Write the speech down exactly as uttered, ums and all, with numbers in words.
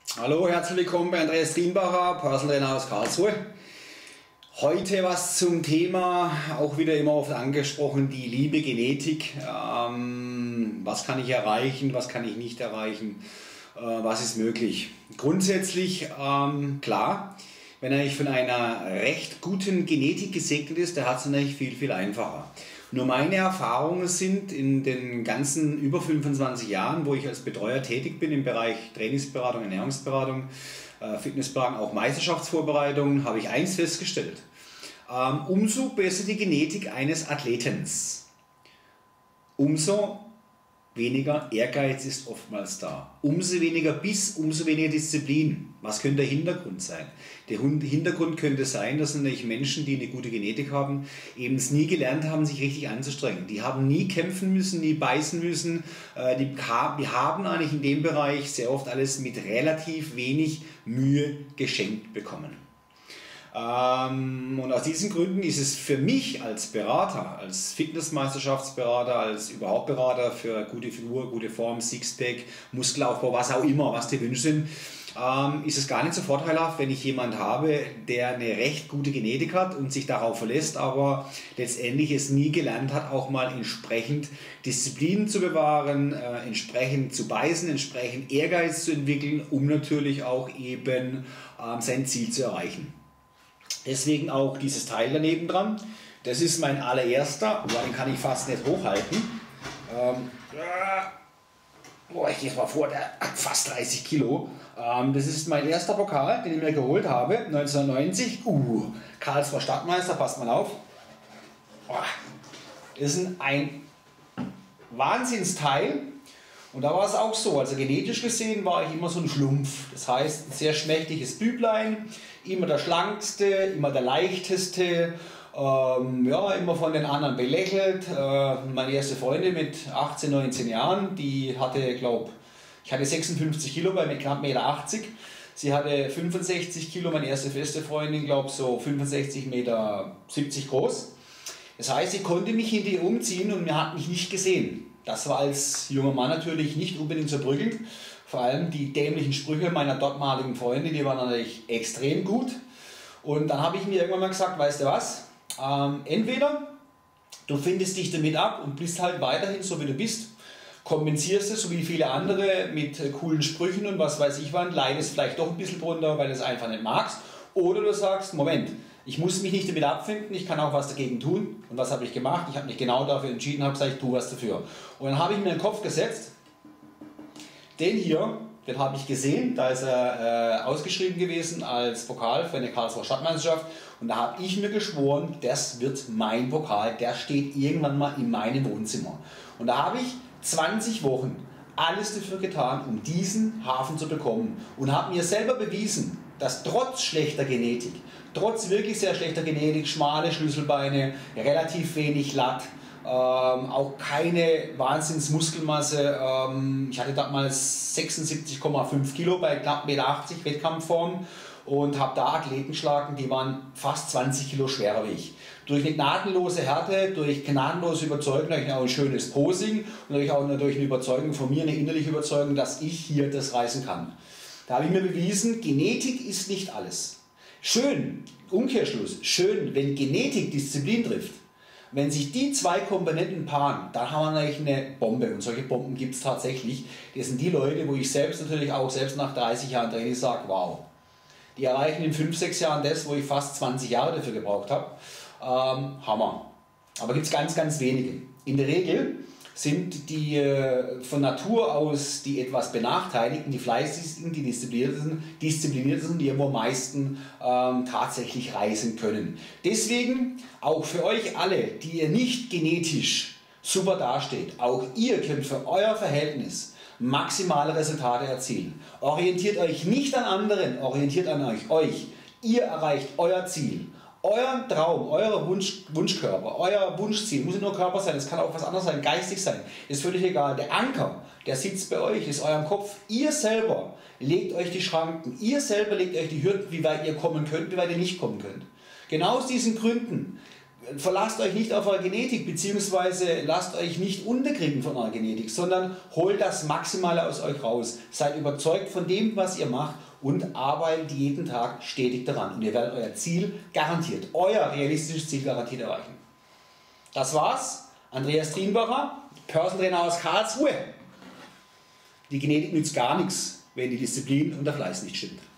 Hallo, herzlich willkommen bei Andreas Trienbacher, Personal Trainer aus Karlsruhe. Heute was zum Thema, auch wieder immer oft angesprochen, die liebe Genetik. Ähm, was kann ich erreichen, was kann ich nicht erreichen, äh, was ist möglich? Grundsätzlich ähm, klar, wenn er von einer recht guten Genetik gesegnet ist, der hat es natürlich viel, viel einfacher. Nur meine Erfahrungen sind in den ganzen über fünfundzwanzig Jahren, wo ich als Betreuer tätig bin im Bereich Trainingsberatung, Ernährungsberatung, Fitnessberatung, auch Meisterschaftsvorbereitung, habe ich eins festgestellt. Ähm, umso besser die Genetik eines Athletens, umso weniger Ehrgeiz ist oftmals da. Umso weniger Biss, umso weniger Disziplin. Was könnte der Hintergrund sein? Der Hintergrund könnte sein, dass natürlich Menschen, die eine gute Genetik haben, eben es nie gelernt haben, sich richtig anzustrengen. Die haben nie kämpfen müssen, nie beißen müssen. Die haben eigentlich in dem Bereich sehr oft alles mit relativ wenig Mühe geschenkt bekommen. Und aus diesen Gründen ist es für mich als Berater, als Fitnessmeisterschaftsberater, als überhaupt Berater für gute Figur, gute Form, Sixpack, Muskelaufbau, was auch immer, was die Wünsche sind, ist es gar nicht so vorteilhaft, wenn ich jemanden habe, der eine recht gute Genetik hat und sich darauf verlässt, aber letztendlich es nie gelernt hat, auch mal entsprechend Disziplin zu bewahren, äh, entsprechend zu beißen, entsprechend Ehrgeiz zu entwickeln, um natürlich auch eben äh, sein Ziel zu erreichen. Deswegen auch dieses Teil daneben dran. Das ist mein allererster, den kann ich fast nicht hochhalten. Ähm, boah, ich gehe mal vor, der hat fast dreißig Kilo. Ähm, das ist mein erster Pokal, den ich mir geholt habe, neunzehnhundertneunzig. Uh, Karlsruher Stadtmeister, passt mal auf. Boah, das ist ein Wahnsinnsteil. Und da war es auch so, also genetisch gesehen war ich immer so ein Schlumpf. Das heißt, ein sehr schmächtiges Büblein, immer der schlankste, immer der leichteste, ähm, ja, immer von den anderen belächelt. Äh, meine erste Freundin mit achtzehn, neunzehn Jahren, die hatte, glaube ich, hatte sechsundfünfzig Kilo bei knapp eins Komma achtzig Meter. Sie hatte fünfundsechzig Kilo, meine erste feste Freundin, glaube ich, so fünfundsechzig Komma siebzig Meter groß. Das heißt, sie konnte mich hinter ihr umziehen und mir hat mich nicht gesehen. Das war als junger Mann natürlich nicht unbedingt so prügelnd. Vor allem die dämlichen Sprüche meiner dortmaligen Freundin, die waren natürlich extrem gut. Und dann habe ich mir irgendwann mal gesagt, weißt du was, ähm, entweder du findest dich damit ab und bist halt weiterhin so wie du bist, kompensierst es so wie viele andere mit äh, coolen Sprüchen und was weiß ich wann, leidest vielleicht doch ein bisschen drunter, weil du es einfach nicht magst. Oder du sagst, Moment, ich muss mich nicht damit abfinden, ich kann auch was dagegen tun. Und was habe ich gemacht? Ich habe mich genau dafür entschieden, habe gesagt, ich tue was dafür. Und dann habe ich mir in den Kopf gesetzt, den hier, den habe ich gesehen, da ist er äh, ausgeschrieben gewesen als Pokal für eine Karlsruher Stadtmeisterschaft. Und da habe ich mir geschworen, das wird mein Pokal, der steht irgendwann mal in meinem Wohnzimmer. Und da habe ich zwanzig Wochen alles dafür getan, um diesen Hafen zu bekommen. Und habe mir selber bewiesen, dass trotz schlechter Genetik, trotz wirklich sehr schlechter Genetik, schmale Schlüsselbeine, relativ wenig Lat, ähm, auch keine Wahnsinnsmuskelmasse. Ähm, ich hatte damals sechsundsiebzig Komma fünf Kilo bei knapp eins Komma achtzig Meter Wettkampfform und habe da Athleten geschlagen, die waren fast zwanzig Kilo schwerer wie ich. Durch eine gnadenlose Härte, durch gnadenlose Überzeugung, durch auch ein schönes Posing und durch auch durch eine Überzeugung von mir, eine innerliche Überzeugung, dass ich hier das reißen kann. Da habe ich mir bewiesen, Genetik ist nicht alles. Schön, Umkehrschluss, schön, wenn Genetik Disziplin trifft. Wenn sich die zwei Komponenten paaren, dann haben wir eigentlich eine Bombe. Und solche Bomben gibt es tatsächlich. Das sind die Leute, wo ich selbst natürlich auch, selbst nach dreißig Jahren Training sage, wow. Die erreichen in fünf, sechs Jahren das, wo ich fast zwanzig Jahre dafür gebraucht habe. Ähm, Hammer. Aber gibt es ganz, ganz wenige. In der Regel sind die äh, von Natur aus die etwas benachteiligten, die fleißigsten, die diszipliniertesten, diszipliniertesten, die irgendwo am meisten ähm, tatsächlich reisen können. Deswegen auch für euch alle, die ihr nicht genetisch super dasteht, auch ihr könnt für euer Verhältnis maximale Resultate erzielen. Orientiert euch nicht an anderen, orientiert an euch. euch. Ihr erreicht euer Ziel. Euren Traum, euer Wunsch, Wunschkörper, euer Wunschziel, muss nicht nur Körper sein, es kann auch was anderes sein, geistig sein, ist völlig egal. Der Anker, der sitzt bei euch, ist eurem Kopf. Ihr selber legt euch die Schranken, ihr selber legt euch die Hürden, wie weit ihr kommen könnt, wie weit ihr nicht kommen könnt. Genau aus diesen Gründen verlasst euch nicht auf eure Genetik, beziehungsweise lasst euch nicht unterkriegen von eurer Genetik, sondern holt das Maximale aus euch raus. Seid überzeugt von dem, was ihr macht und arbeitet jeden Tag stetig daran. Und ihr werdet euer Ziel garantiert, euer realistisches Ziel garantiert erreichen. Das war's. Andreas Trienbacher, Personal Trainer aus Karlsruhe. Die Genetik nützt gar nichts, wenn die Disziplin und der Fleiß nicht stimmt.